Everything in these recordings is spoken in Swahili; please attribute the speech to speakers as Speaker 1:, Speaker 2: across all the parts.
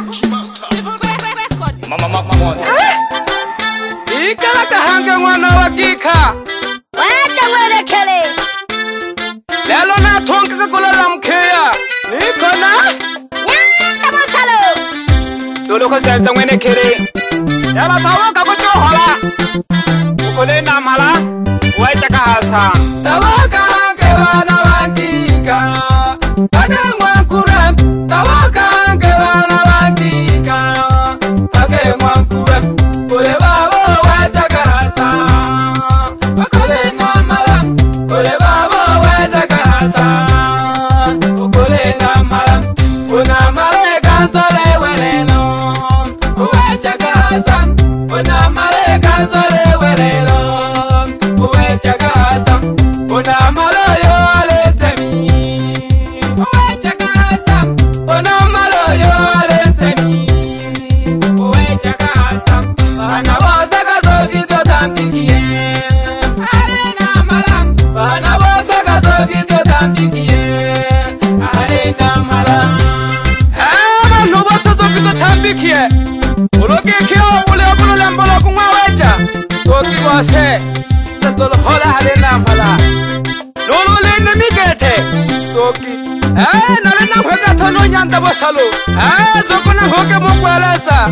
Speaker 1: Ikala kahanga mwana wa kika
Speaker 2: Wacha mwelekele
Speaker 1: lelo na thonka ka kolola mkheya nikona
Speaker 2: Nyanda mosalo
Speaker 1: Dolo ko senza mwene khere Yaba tawa ka ko hola Ukole na mala wacha ka hasa Tawa kahanga wana wa kika Age mwankura Tawa kahanga wana wa kika Age mwankura Kule babo wacha ka hasa Ukole na mala Kule babo wacha ka hasa Ukole na mala Una male kansole welelo Wacha ka hasa Una male kansole welelo Wacha ka hasa Una malo yo aletemi Wacha ka hasa Una malo yo aletemi Wacha ka hasa Bana bosa ka zogi to tambikie Arena malam Bana bosa ka zogi to tambikie Arena malam Hama no bosa zogi to tambikie Uloke kio ule okulo lembolo kumwa wecha Zogi wase Satolo hola arena malam Lolo lene migete Zogi Nalena mwega tono nyanda bosalo Zokona hoke mkweleza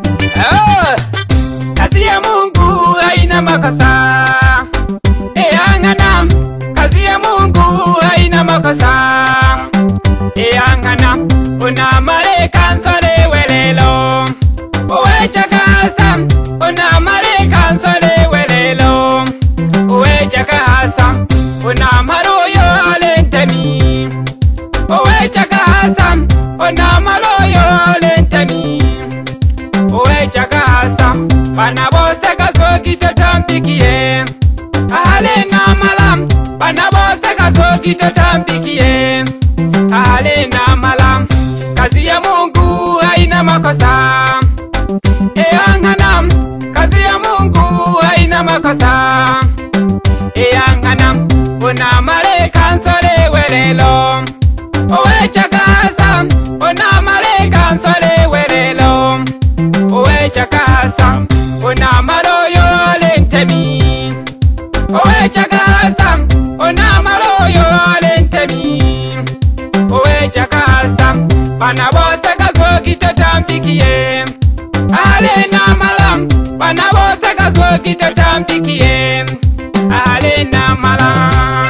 Speaker 1: Kazi ya Mungu haina makosa Angana Kazi ya Mungu haina makosa Angana Una mareka nsole welelo Uwecha kasa Una mareka nsole welelo Uwecha kasa Una maroyo alentemi Uwecha kasa Una maroyo alentemi Uwecha kasa Bana bose kasogi totambikie Alena malam Bana bose kasogi totambikie Alena malam Kazi ya Mungu haina makosa Angana Kazi ya Mungu haina makosa Angana Una mareka nsole welelo Uwecha kasa Una mareka nsole welelo Uwecha kasa Una maroyo alentemi Uwecha kasa Una maroyo alentemi Uwecha kasa Bana bose kasogi totambikie Alena malam Bana bose kasogi totambikie Alena malam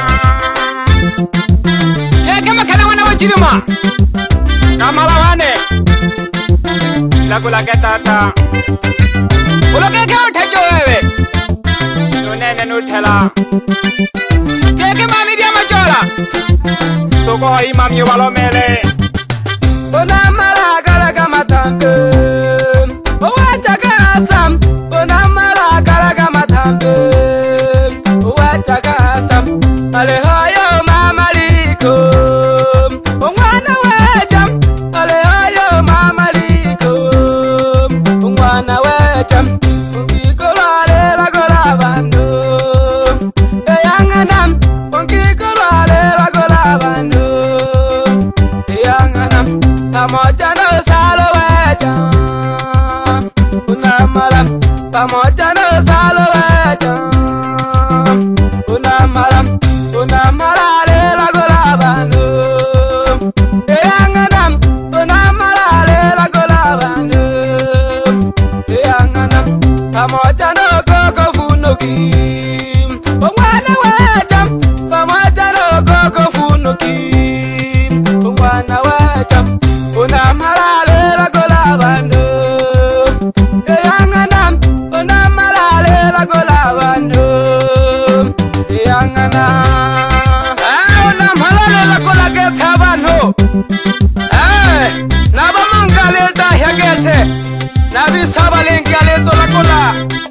Speaker 1: Kama kana wana wajirima Kamala wane Lagula ketata Uloke kya uthacho wewe Nunene nuthela Keke mami dia machola Soko hoi mami walo mele Una mara karaga matambe Uwacha kasam Una mara karaga matambe Uwacha kasam Alehoyo mamaliko Ungwana wecham Alehoyo mamaliko Ungwana wecham Ungikolo gola bando Eyanganam Ungikolo gola bando Eyanganam Pamoja no salo wecham Unamalam Pamoja no salo wecham Unamalam Unamarale gola bando Eyanganam Unamarale gola bando Eyanganam Pamoja no koko funuki Ungwana wecham Pamoja no koko funuki Ungwana wecham Unamarale gola bando Eyanganam Unamarale gola bando Eyanganam Unamarale gola geta bando Naba mangale da hagete Nabi sabalengi ale dola gola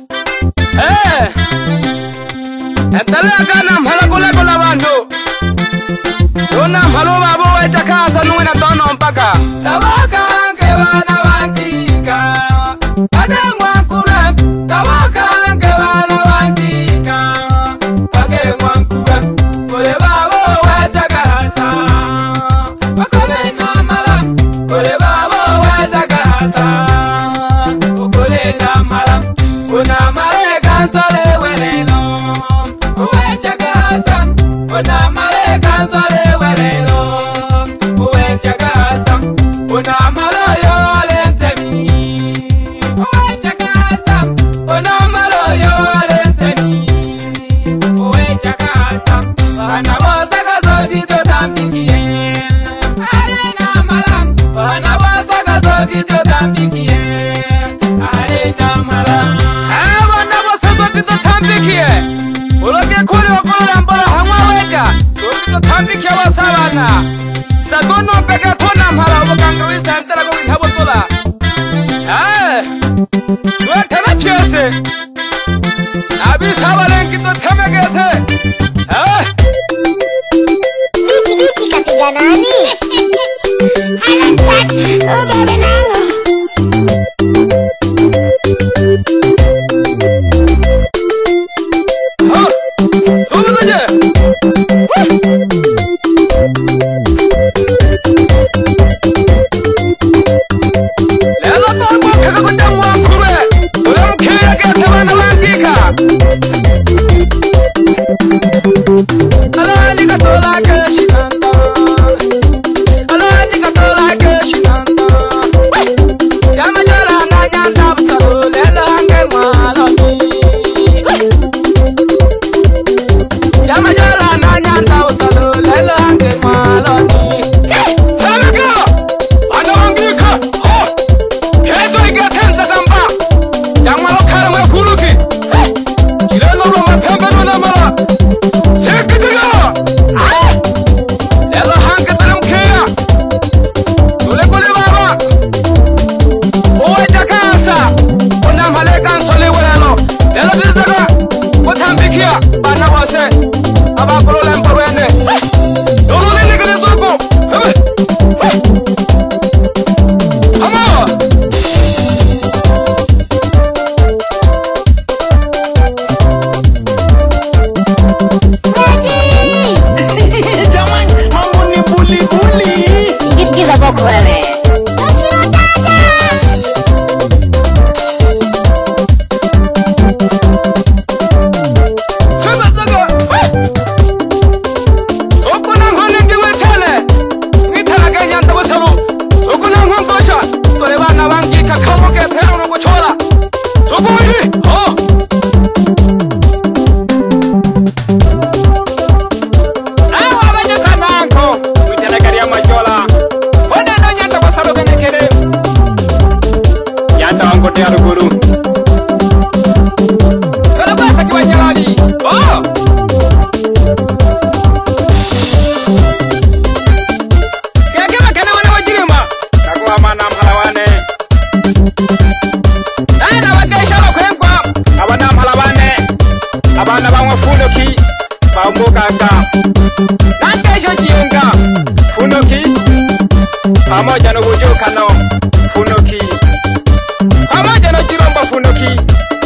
Speaker 1: Entale agana mhala gola bando Dona mhalo babo waita kasa nuena tono mpaka Tawaka anke wana wangika Age mwankura Tawaka anke wana wangika Age mwankura Kule babo waita kasa Wakone na mala Kule babo waita kasa Pamoja no bujuka no funoki. Pamoja no jiromba funoki.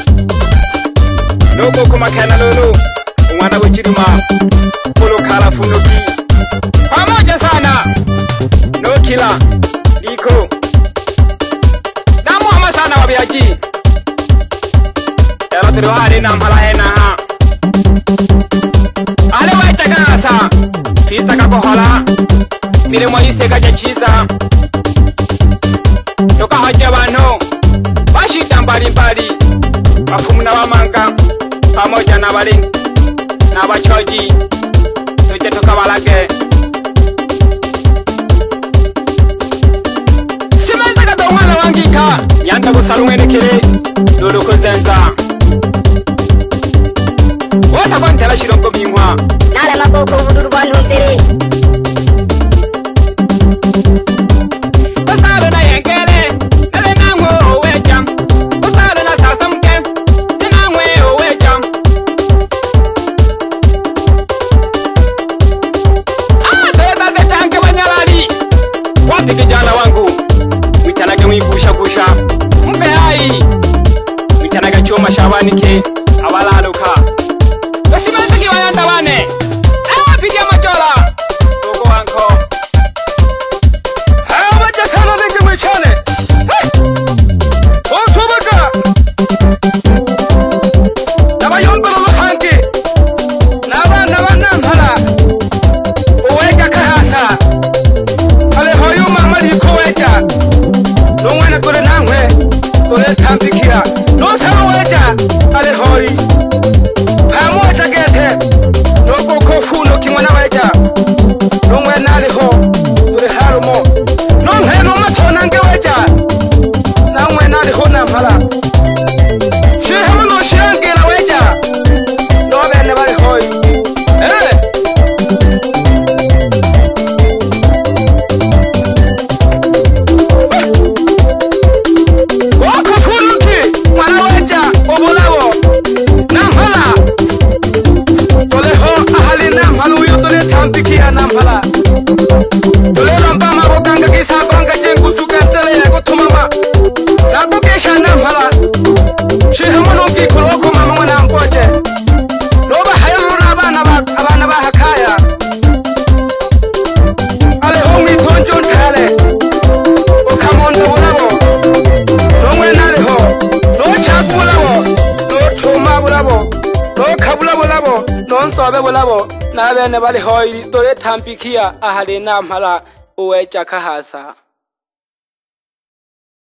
Speaker 1: Nogo kumakana lolo. Mwana wechirima. Polo kala funoki. Pamoja sana. No kila. Liko. Namu ama sana wabiaji. Ela tiruhari na mhalahena ha. Ale waitaka asa. Pista kakohola. Mire moyiste kajachiza. Yoka haja bano bashita mbalimbali bafumu n'abamanga pamoja n'abali n'abachoji tujye tukabalage simeza kadongwana wangika yanda gusalumwenekere lolo kozenza wota kontela shiroko bimwa
Speaker 2: nala maboko buduru bantumbere
Speaker 1: kijana wangu witanage mwigusha gusha mpe hai witanage choma shabanike abalaluka basimeze kibayanda bane awa pidia majola dole tambikia no saweja ale hori pamo jagete no koko funo kimwana weja no mwena ale ho dole harumo no mheno matona nge weja na mwena ale ho na mhala shehemo no shangela weja no bene bale hoi sobe bolabo na bene bali hoi dole tampikia ahale na mhala uwe chakahasa